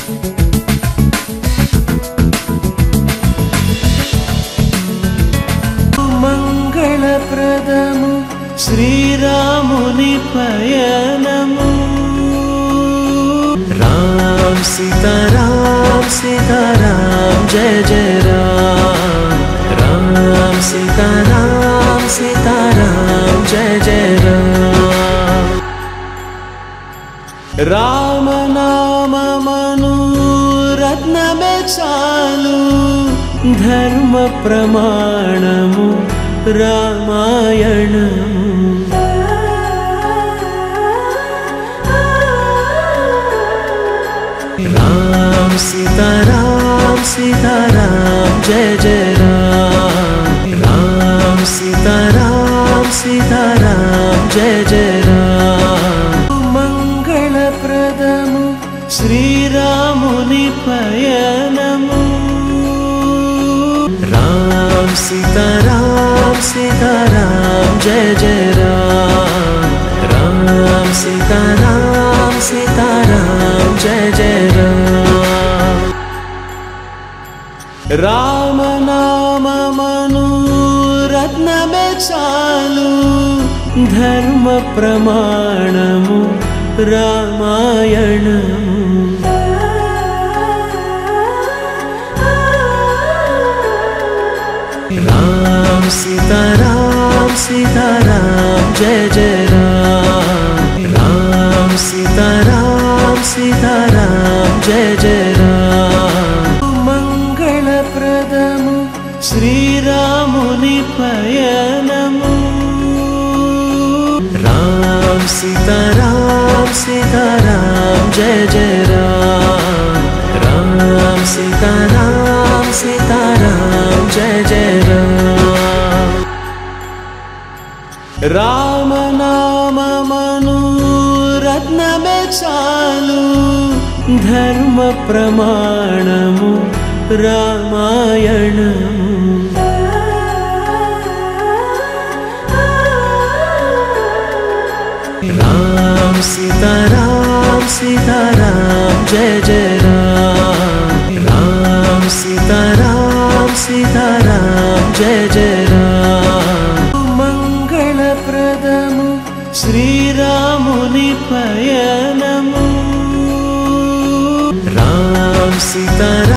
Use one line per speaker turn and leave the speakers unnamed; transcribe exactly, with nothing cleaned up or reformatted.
మంగళప్రదము శ్రీరాముని పయనము రామ్ సీతారాం సీతారాం జయ జయ రామ్ రామ్ సీతారాం సీతారాం జయ జయ రామ్ రామనామమను రత్నమే చాలు ధర్మ ప్రమాణము రామాయణము राम सीताराम सीताराम जय जय राम राम सीताराम सीताराम जय जय राम मंगलप्रदमु श्रीरामुनि पयनमु राम सीताराम सीताराम जय जय राम राम सीताराम सीताराम जय जय राम राम नाममनु रत्नमे चालु धर्म प्रमाणमु रामायणमु राम सीताराम सीताराम जय जय राम राम सीताराम सीताराम जय जय राम मंगलप्रदमु श्रीरामुनि पयनमु राम सीताराम सीताराम जय जय राम राम सीताराम सीताराम जय जय राम राम नाममनु रत्नमे चालु धर्म प्रमाणमु रामायणमु राम सीताराम सीताराम जय जय राम राम सीताराम सीताराम जय जय राम मंगलप्रदमु श्रीरामुनि पयनमु राम सीताराम